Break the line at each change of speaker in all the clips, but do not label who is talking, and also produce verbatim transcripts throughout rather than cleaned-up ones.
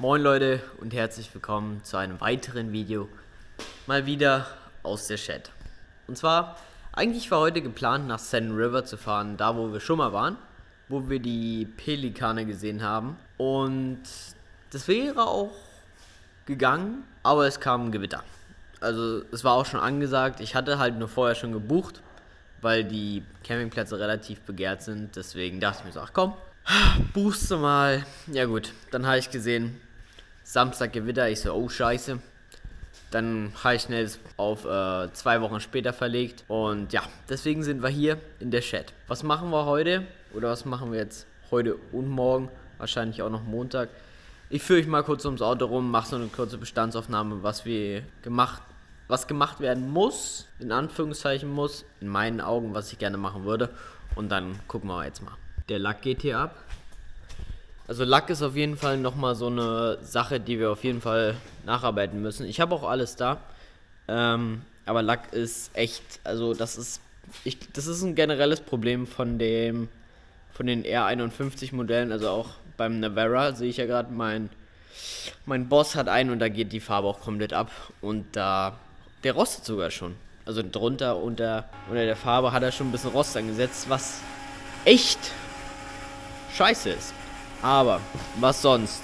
Moin Leute und herzlich willkommen zu einem weiteren Video, mal wieder aus der Chat. Und zwar, eigentlich war heute geplant nach Sand River zu fahren, da wo wir schon mal waren, wo wir die Pelikane gesehen haben. Und das wäre auch gegangen, aber es kam ein Gewitter. Also es war auch schon angesagt, ich hatte halt nur vorher schon gebucht, weil die Campingplätze relativ begehrt sind. Deswegen dachte ich mir so, ach komm, buchst du mal. Ja gut, dann habe ich gesehen, Samstag Gewitter. Ich so, oh scheiße. Dann habe ich schnell auf äh, zwei Wochen später verlegt. Und ja, deswegen sind wir hier in der Chat. Was machen wir heute? Oder was machen wir jetzt heute und morgen? Wahrscheinlich auch noch Montag. Ich führe euch mal kurz ums Auto rum, mache so eine kurze Bestandsaufnahme, was wir gemacht was gemacht werden muss, in Anführungszeichen muss, in meinen Augen, was ich gerne machen würde. Und dann gucken wir jetzt mal. Der Lack geht hier ab. Also Lack ist auf jeden Fall nochmal so eine Sache, die wir auf jeden Fall nacharbeiten müssen. Ich habe auch alles da, ähm, aber Lack ist echt, also das ist, ich, das ist ein generelles Problem von dem, von den R einundfünfzig Modellen, also auch beim Navara sehe ich ja gerade, mein, mein Boss hat einen und da geht die Farbe auch komplett ab und da, der rostet sogar schon. Also drunter, unter, unter der Farbe hat er schon ein bisschen Rost angesetzt, was echt scheiße ist. Aber, was sonst?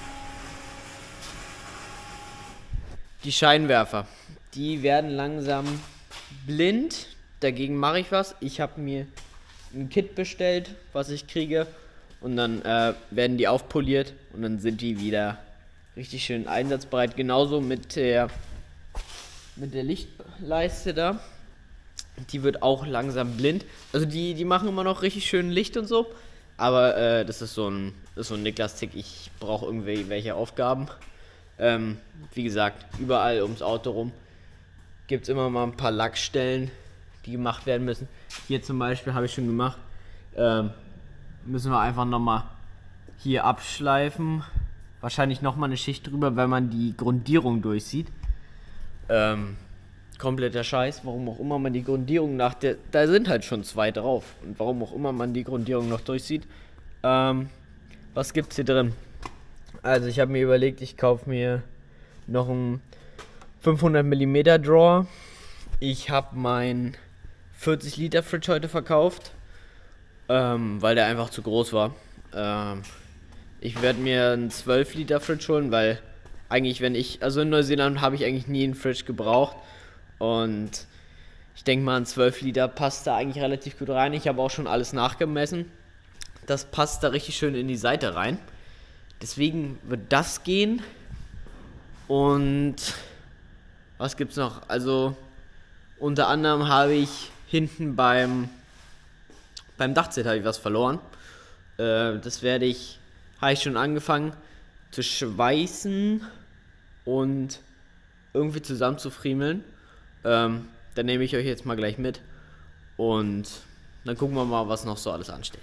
Die Scheinwerfer, die werden langsam blind. Dagegen mache ich was. Ich habe mir ein Kit bestellt, was ich kriege. Und dann äh, werden die aufpoliert und dann sind die wieder richtig schön einsatzbereit. Genauso mit der, mit der Lichtleiste da. Die wird auch langsam blind. Also die, die machen immer noch richtig schön Licht und so. Aber äh, das ist so ein, das ist so ein Niklas-Tick. Ich brauche irgendwie welche Aufgaben. Ähm, wie gesagt, überall ums Auto rum gibt es immer mal ein paar Lackstellen, die gemacht werden müssen. Hier zum Beispiel habe ich schon gemacht. Ähm, müssen wir einfach nochmal hier abschleifen. Wahrscheinlich nochmal eine Schicht drüber, wenn man die Grundierung durchsieht. Ähm, kompletter Scheiß, warum auch immer man die Grundierung nach der, da sind halt schon zwei drauf und warum auch immer man die Grundierung noch durchsieht. Ähm, was gibt's hier drin? Also ich habe mir überlegt, ich kaufe mir noch einen fünfhundert Millimeter Drawer. Ich habe meinen vierzig Liter Fridge heute verkauft, ähm, weil der einfach zu groß war. Ähm, ich werde mir einen zwölf Liter Fridge holen, weil eigentlich, wenn ich, also in Neuseeland habe ich eigentlich nie einen Fridge gebraucht. Und ich denke mal, ein zwölf Liter passt da eigentlich relativ gut rein. Ich habe auch schon alles nachgemessen. Das passt da richtig schön in die Seite rein. Deswegen wird das gehen. Und was gibt's noch? Also unter anderem habe ich hinten beim beim Dachzelt habe ich was verloren. Äh, das werde ich, habe ich schon angefangen zu schweißen und irgendwie zusammenzufriemeln. Ähm, dann nehme ich euch jetzt mal gleich mit und dann gucken wir mal, was noch so alles ansteht.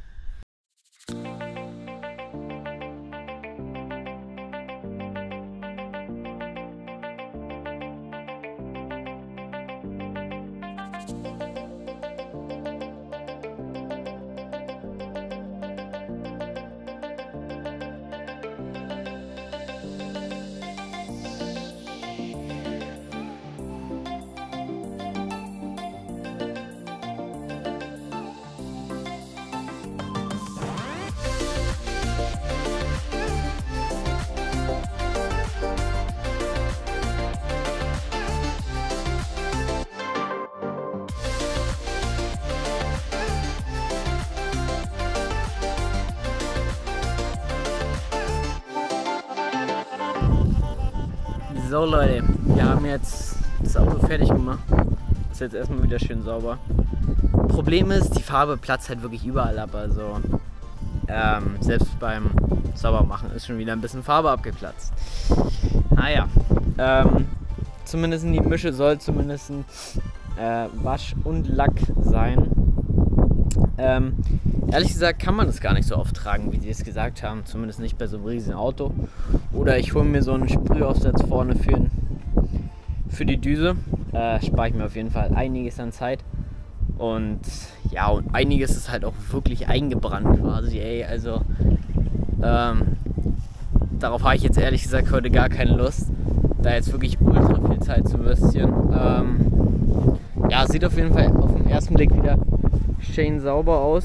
So Leute, wir haben jetzt das Auto fertig gemacht. Ist jetzt erstmal wieder schön sauber. Problem ist, die Farbe platzt halt wirklich überall ab. Also ähm, selbst beim Saubermachen ist schon wieder ein bisschen Farbe abgeplatzt. Naja, ähm, zumindest die Mische soll zumindest äh, Wasch und Lack sein. Ähm, ehrlich gesagt kann man das gar nicht so oft tragen, wie sie es gesagt haben. Zumindest nicht bei so einem riesigen Auto. Oder ich hole mir so einen Sprühaufsatz vorne für, für die Düse. Äh, spare ich mir auf jeden Fall einiges an Zeit. Und ja, und einiges ist halt auch wirklich eingebrannt quasi, ey. Also, ähm, darauf habe ich jetzt ehrlich gesagt heute gar keine Lust, da jetzt wirklich ultra viel Zeit zu investieren. Ähm, ja, sieht auf jeden Fall auf den ersten Blick wieder schön sauber aus.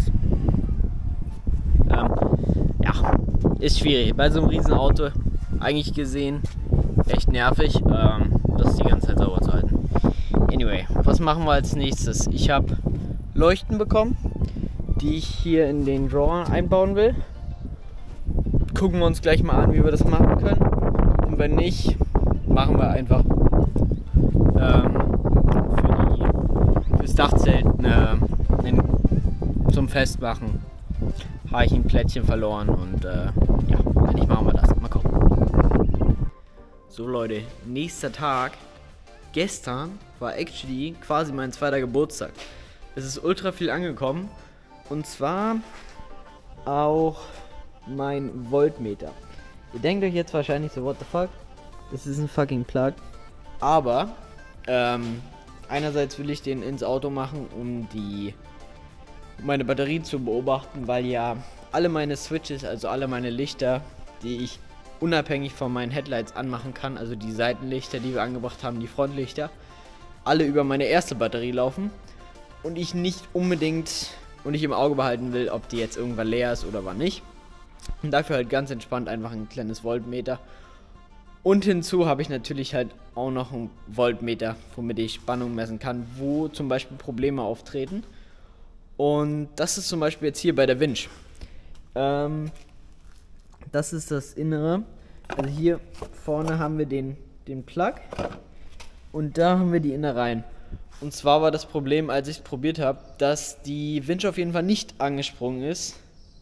Ähm, ja, ist schwierig. Bei so einem riesen Auto eigentlich gesehen echt nervig, ähm, das die ganze Zeit sauber zu halten. Anyway, was machen wir als nächstes? Ich habe Leuchten bekommen, die ich hier in den Drawer einbauen will. Gucken wir uns gleich mal an, wie wir das machen können. Und wenn nicht, machen wir einfach ähm, für die, fürs Dachzelt eine, eine, zum Festmachen. Habe ich ein Plättchen verloren und äh, ja, wenn nicht, machen wir das. Mal gucken. So Leute, nächster Tag. Gestern war actually quasi mein zweiter Geburtstag. Es ist ultra viel angekommen. Und zwar auch mein Voltmeter. Ihr denkt euch jetzt wahrscheinlich so, what the fuck? Das ist ein fucking Plug. Aber, ähm, einerseits will ich den ins Auto machen, um die um meine Batterie zu beobachten, weil ja alle meine Switches, also alle meine Lichter, die ich unabhängig von meinen Headlights anmachen kann, also die Seitenlichter, die wir angebracht haben, die Frontlichter, alle über meine erste Batterie laufen und ich nicht unbedingt und ich im Auge behalten will, ob die jetzt irgendwann leer ist oder wann nicht. Und dafür halt ganz entspannt einfach ein kleines Voltmeter. Und hinzu habe ich natürlich halt auch noch ein Voltmeter, womit ich Spannung messen kann, wo zum Beispiel Probleme auftreten. Und das ist zum Beispiel jetzt hier bei der Winch. Ähm, das ist das Innere. Also hier vorne haben wir den, den Plug und da haben wir die Innereien. Und zwar war das Problem, als ich es probiert habe, dass die Winch auf jeden Fall nicht angesprungen ist.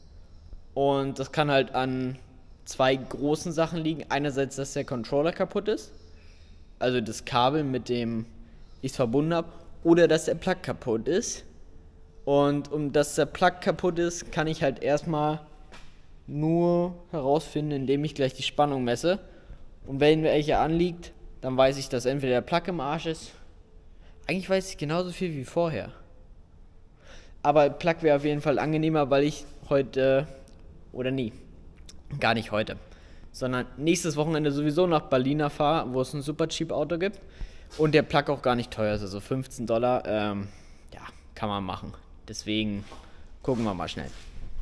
Und das kann halt an zwei großen Sachen liegen. Einerseits, dass der Controller kaputt ist, also das Kabel, mit dem ich es verbunden habe, oder dass der Plug kaputt ist. Und um dass der Plug kaputt ist, kann ich halt erstmal nur herausfinden, indem ich gleich die Spannung messe. Und wenn welche anliegt, dann weiß ich, dass entweder der Plug im Arsch ist. Eigentlich weiß ich genauso viel wie vorher. Aber Plug wäre auf jeden Fall angenehmer, weil ich heute, oder nie, gar nicht heute, sondern nächstes Wochenende sowieso nach Berlin fahre, wo es ein super cheap Auto gibt. Und der Plug auch gar nicht teuer ist, also fünfzehn Dollar, ähm, ja, kann man machen. Deswegen gucken wir mal schnell.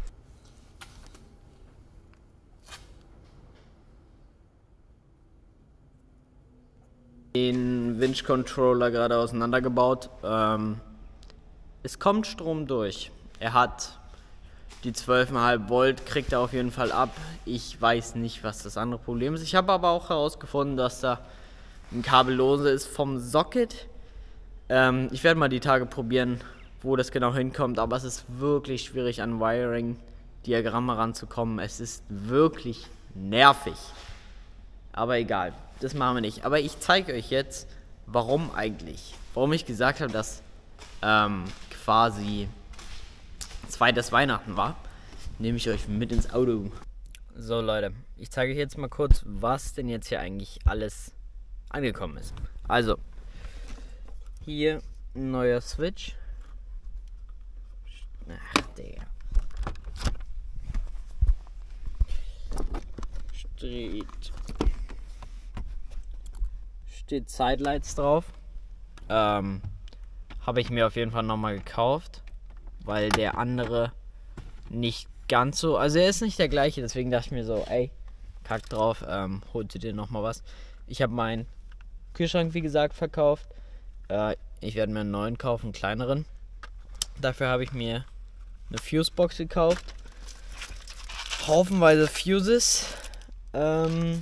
Den Winch Controller gerade auseinandergebaut. Ähm, es kommt Strom durch. Er hat die zwölf Komma fünf Volt, kriegt er auf jeden Fall ab. Ich weiß nicht, was das andere Problem ist. Ich habe aber auch herausgefunden, dass da ein Kabel lose ist vom Socket. Ähm, ich werde mal die Tage probieren, wo das genau hinkommt, aber es ist wirklich schwierig an Wiring-Diagramme ranzukommen. Es ist wirklich nervig. Aber egal, das machen wir nicht. Aber ich zeige euch jetzt, warum eigentlich. Warum ich gesagt habe, dass ähm, quasi zweites Weihnachten war. Nehme ich euch mit ins Auto. So Leute, ich zeige euch jetzt mal kurz, was denn jetzt hier eigentlich alles angekommen ist. Also, hier ein neuer Switch. Ach, Digga. Steht, steht Sidelights drauf. Ähm, habe ich mir auf jeden Fall nochmal gekauft, weil der andere nicht ganz so, also er ist nicht der gleiche, deswegen dachte ich mir so, ey, kack drauf, ähm, holt dir nochmal was. Ich habe meinen Kühlschrank, wie gesagt, verkauft. Äh, ich werde mir einen neuen kaufen, einen kleineren. Dafür habe ich mir eine Fusebox gekauft. Haufenweise Fuses. Ähm,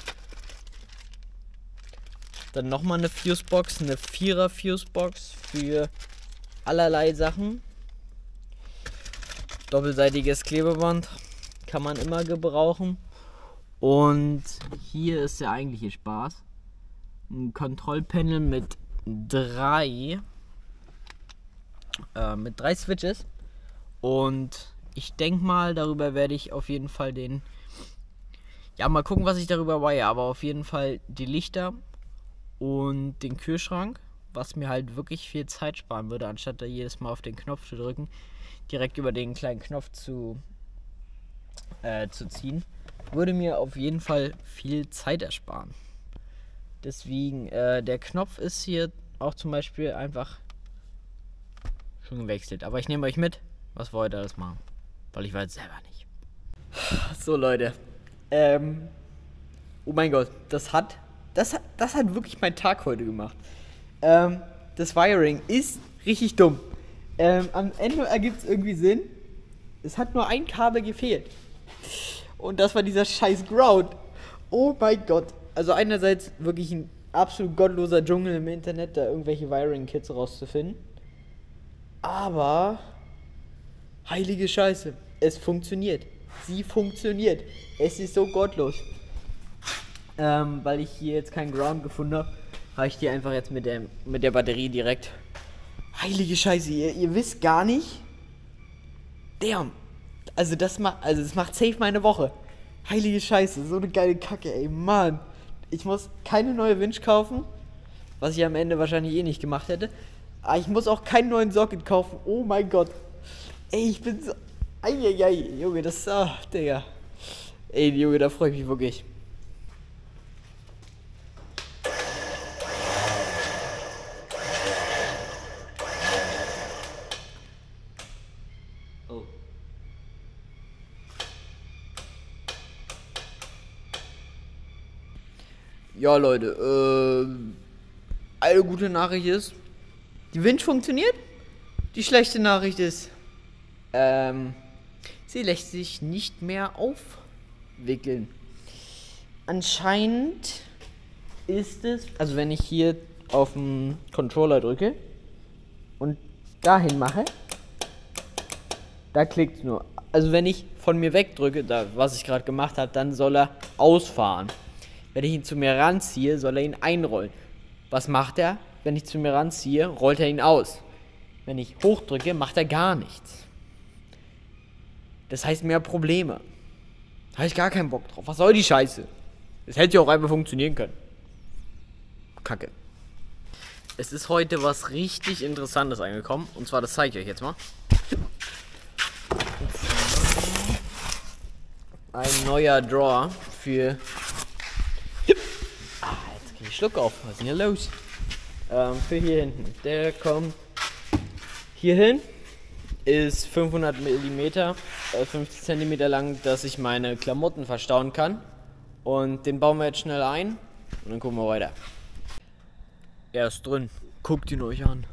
dann nochmal eine Fusebox, eine Vierer Fusebox für allerlei Sachen. Doppelseitiges Klebeband kann man immer gebrauchen. Und hier ist der eigentliche Spaß. Ein Kontrollpanel mit drei äh, mit drei Switches. Und ich denke mal, darüber werde ich auf jeden Fall den, ja, mal gucken, was ich darüber weihe, aber auf jeden Fall die Lichter und den Kühlschrank, was mir halt wirklich viel Zeit sparen würde, anstatt da jedes Mal auf den Knopf zu drücken, direkt über den kleinen Knopf zu, äh, zu ziehen. würde mir auf jeden Fall viel Zeit ersparen. Deswegen, äh, der Knopf ist hier auch zum Beispiel einfach schon gewechselt. Aber ich nehme euch mit, was wir heute alles machen. Weil ich weiß selber nicht. So Leute. Ähm. Oh mein Gott, das hat, das hat, das hat wirklich meinen Tag heute gemacht. Ähm, das Wiring ist richtig dumm. Ähm, am Ende ergibt es irgendwie Sinn. Es hat nur ein Kabel gefehlt. Und das war dieser scheiß Ground. Oh mein Gott. Also einerseits wirklich ein absolut gottloser Dschungel im Internet, da irgendwelche Wiring-Kits rauszufinden. Aber heilige Scheiße, es funktioniert. Sie funktioniert. Es ist so gottlos. Ähm, weil ich hier jetzt keinen Ground gefunden habe, habe ich die einfach jetzt mit der, mit der Batterie direkt. Heilige Scheiße, ihr, ihr wisst gar nicht. Damn. Also das macht, also das macht safe meine Woche. Heilige Scheiße, so eine geile Kacke, ey, Mann. Ich muss keine neue Winch kaufen, was ich am Ende wahrscheinlich eh nicht gemacht hätte. Aber ich muss auch keinen neuen Socket kaufen. Oh mein Gott. Ey, ich bin so... Eieiei, Junge, das ist... Ah, Digga. Ey, Junge, da freue ich mich wirklich. Oh. Ja, Leute, äh... eine gute Nachricht ist... Die Winch funktioniert. Die schlechte Nachricht ist... Ähm... Sie lässt sich nicht mehr aufwickeln. Anscheinend ist es... Also wenn ich hier auf den Controller drücke und dahin mache, da klickt es nur. Also wenn ich von mir wegdrücke, da, was ich gerade gemacht habe, dann soll er ausfahren. Wenn ich ihn zu mir ranziehe, soll er ihn einrollen. Was macht er? Wenn ich zu mir ranziehe, rollt er ihn aus. Wenn ich hochdrücke, macht er gar nichts. Das heißt mehr Probleme. Da habe ich gar keinen Bock drauf. Was soll die Scheiße? Es hätte ja auch einfach funktionieren können. Kacke. Es ist heute was richtig Interessantes angekommen. Und zwar, das zeige ich euch jetzt mal. Ein neuer Drawer für... Ah, jetzt kriege ich Schluck auf. Was ist denn hier los? Ähm, für hier hinten. Der kommt hier hin. Ist fünfhundert Millimeter, äh, fünfzig Zentimeter lang, dass ich meine Klamotten verstauen kann. Und den bauen wir jetzt schnell ein und dann gucken wir weiter. Er ist drin. Guckt ihn euch an.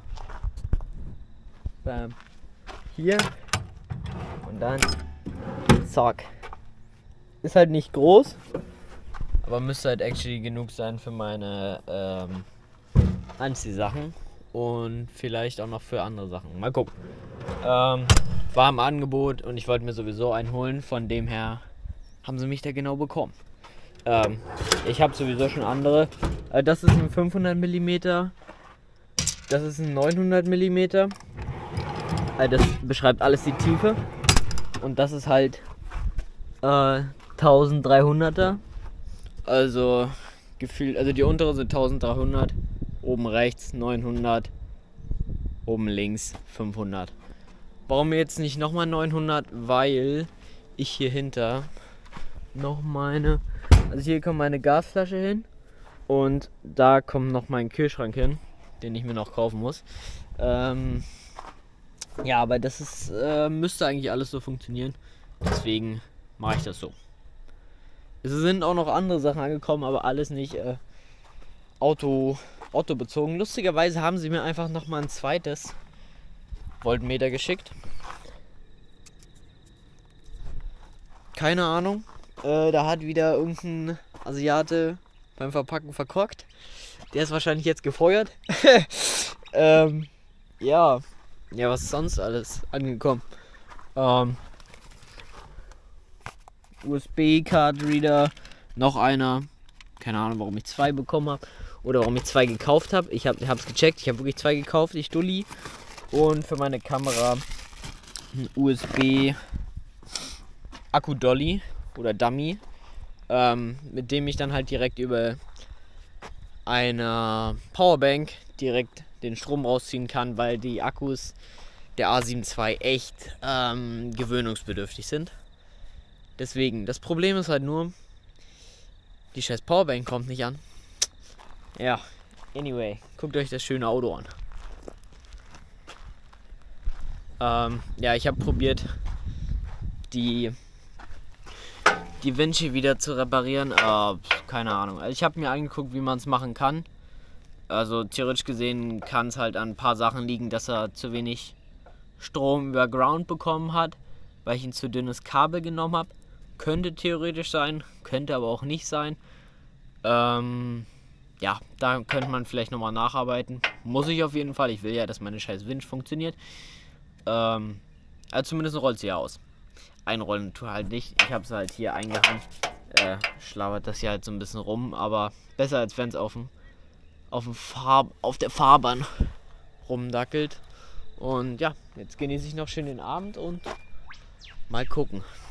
Bam. Hier und dann zack. Ist halt nicht groß, aber müsste halt actually genug sein für meine ähm, Anziehsachen und vielleicht auch noch für andere Sachen. Mal gucken. Ähm, war im Angebot und ich wollte mir sowieso einen holen, von dem her haben sie mich da genau bekommen. Ähm, ich habe sowieso schon andere. Äh, das ist ein fünfhundert Millimeter, das ist ein neunhundert Millimeter. Äh, das beschreibt alles die Tiefe und das ist halt äh, dreizehnhunderter. Also gefühlt, also die untere sind dreizehnhundert, oben rechts neunhundert, oben links fünfhundert. Warum jetzt nicht nochmal neunhundert? Weil ich hier hinter noch meine, also hier kommt meine Gasflasche hin und da kommt noch mein Kühlschrank hin, den ich mir noch kaufen muss. Ähm, ja, aber das ist, äh, müsste eigentlich alles so funktionieren. Deswegen mache ich das so. Es sind auch noch andere Sachen angekommen, aber alles nicht äh, Auto, Auto bezogen. Lustigerweise haben sie mir einfach nochmal ein zweites Voltmeter geschickt. Keine Ahnung. Äh, da hat wieder irgendein Asiate beim Verpacken verkorkt. Der ist wahrscheinlich jetzt gefeuert. ähm, ja. Ja, was ist sonst alles angekommen? Ähm, U S B-Card-Reader. Noch einer. Keine Ahnung, warum ich zwei bekommen habe. Oder warum ich zwei gekauft habe. Ich habe es gecheckt. Ich habe wirklich zwei gekauft. Ich Dulli. Und für meine Kamera ein U S B Akku-Dolly oder Dummy, ähm, mit dem ich dann halt direkt über eine Powerbank direkt den Strom rausziehen kann, weil die Akkus der A sieben zwei echt ähm, gewöhnungsbedürftig sind. Deswegen, das Problem ist halt nur, die scheiß Powerbank kommt nicht an. Ja, anyway, guckt euch das schöne Auto an. Ähm, ja, ich habe probiert, die, die Vinci wieder zu reparieren. Äh, keine Ahnung. Also ich habe mir angeguckt, wie man es machen kann. Also theoretisch gesehen kann es halt an ein paar Sachen liegen, dass er zu wenig Strom über Ground bekommen hat, weil ich ein zu dünnes Kabel genommen habe. Könnte theoretisch sein, könnte aber auch nicht sein. Ähm, ja, da könnte man vielleicht nochmal nacharbeiten. Muss ich auf jeden Fall. Ich will ja, dass meine scheiß Winch funktioniert. Ähm, also zumindest rollt sie ja aus. Einrollen tue halt nicht. Ich habe es halt hier eingehangen. Äh, schlawert das hier halt so ein bisschen rum, aber besser als wenn es auf dem auf dem Fahr auf der Fahrbahn rumdackelt. Und ja, jetzt genieße ich noch schön den Abend und mal gucken.